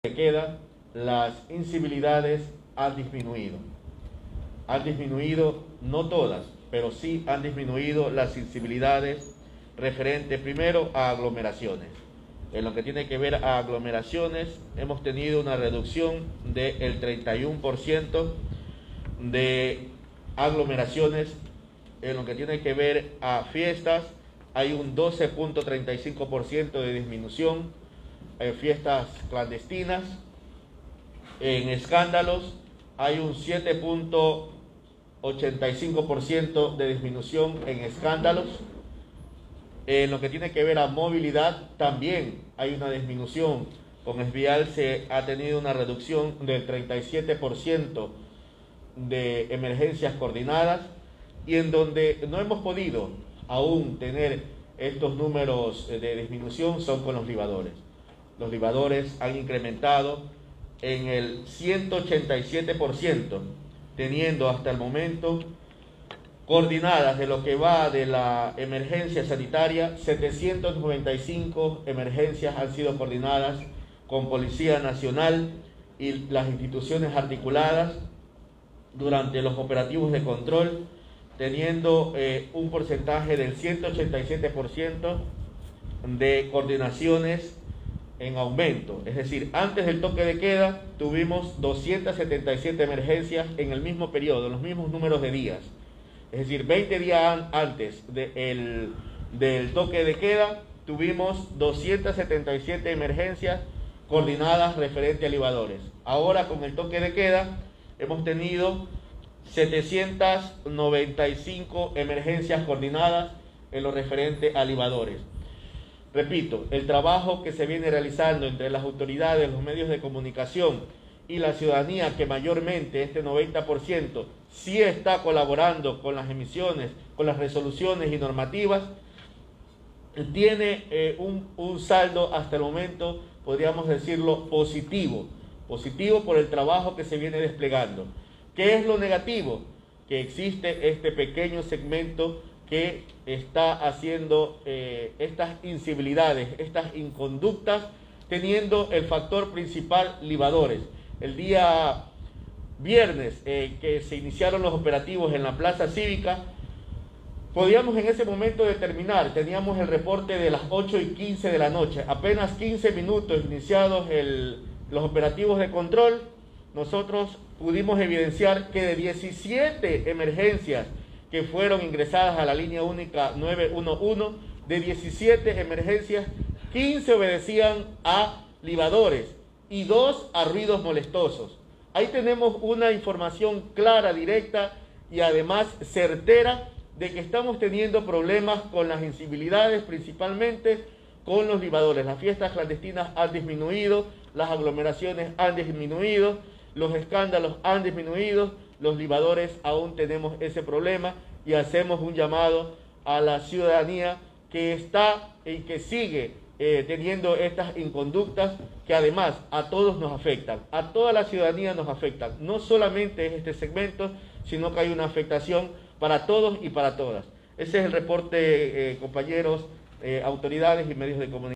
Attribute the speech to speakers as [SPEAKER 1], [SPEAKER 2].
[SPEAKER 1] queda, las incivilidades han disminuido. Han disminuido, no todas, pero sí han disminuido las incivilidades referente primero a aglomeraciones. En lo que tiene que ver a aglomeraciones, hemos tenido una reducción del 31% de aglomeraciones. En lo que tiene que ver a fiestas, hay un 12.35% de disminución en fiestas clandestinas. En escándalos hay un 7.85% de disminución en escándalos. En lo que tiene que ver a movilidad, también hay una disminución. Con Esvial se ha tenido una reducción del 37% de emergencias coordinadas, y en donde no hemos podido aún tener estos números de disminución son con los libadores. Los libadores han incrementado en el 187%, teniendo hasta el momento coordinadas de lo que va de la emergencia sanitaria, 795 emergencias han sido coordinadas con Policía Nacional y las instituciones articuladas durante los operativos de control, teniendo un porcentaje del 187% de coordinaciones en aumento. Es decir, antes del toque de queda tuvimos 277 emergencias en el mismo periodo, en los mismos números de días. Es decir, 20 días antes del toque de queda tuvimos 277 emergencias coordinadas referente a libadores. Ahora, con el toque de queda, hemos tenido 795 emergencias coordinadas en lo referente a libadores. Repito, el trabajo que se viene realizando entre las autoridades, los medios de comunicación y la ciudadanía, que mayormente este 90% sí está colaborando con las emisiones, con las resoluciones y normativas, tiene un saldo hasta el momento, podríamos decirlo, positivo por el trabajo que se viene desplegando. ¿Qué es lo negativo? Que existe este pequeño segmento que está haciendo estas incivilidades, estas inconductas, teniendo el factor principal libadores. El día viernes que se iniciaron los operativos en la Plaza Cívica, podíamos en ese momento determinar, teníamos el reporte de las 8:15 de la noche, apenas 15 minutos iniciados los operativos de control, nosotros pudimos evidenciar que de 17 emergencias que fueron ingresadas a la línea única 911, de 17 emergencias, 15 obedecían a libadores y 2 a ruidos molestosos. Ahí tenemos una información clara, directa y además certera de que estamos teniendo problemas con las incivilidades, principalmente con los libadores. Las fiestas clandestinas han disminuido, las aglomeraciones han disminuido, los escándalos han disminuido, los libadores aún tenemos ese problema, y hacemos un llamado a la ciudadanía que está y que sigue teniendo estas inconductas, que además a todos nos afectan, a toda la ciudadanía nos afectan. No solamente este segmento, sino que hay una afectación para todos y para todas. Ese es el reporte, compañeros, autoridades y medios de comunicación.